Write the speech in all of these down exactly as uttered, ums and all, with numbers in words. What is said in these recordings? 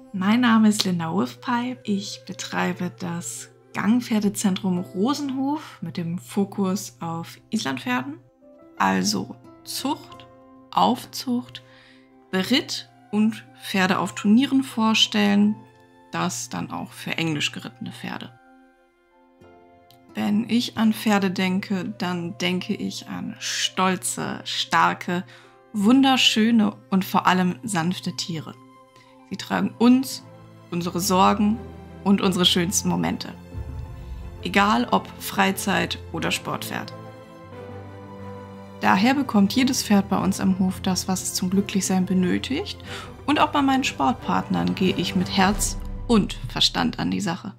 Mein Name ist Linda Wolfpipe. Ich betreibe das Gangpferdezentrum Rosenhof mit dem Fokus auf Islandpferden, also Zucht, Aufzucht, Beritt und Pferde auf Turnieren vorstellen, das dann auch für englisch gerittene Pferde. Wenn ich an Pferde denke, dann denke ich an stolze, starke, wunderschöne und vor allem sanfte Tiere. Sie tragen uns, unsere Sorgen und unsere schönsten Momente. Egal ob Freizeit oder Sportpferd. Daher bekommt jedes Pferd bei uns am Hof das, was es zum Glücklichsein benötigt. Und auch bei meinen Sportpartnern gehe ich mit Herz und Verstand an die Sache.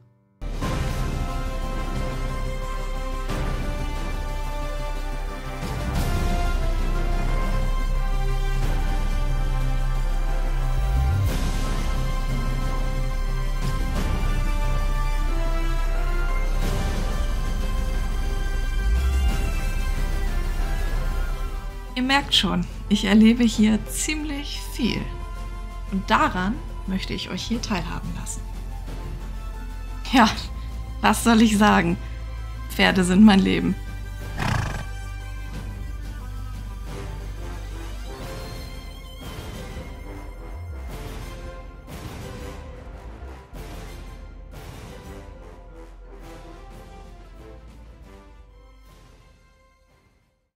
Ihr merkt schon, ich erlebe hier ziemlich viel. Und daran möchte ich euch hier teilhaben lassen. Ja, was soll ich sagen? Pferde sind mein Leben.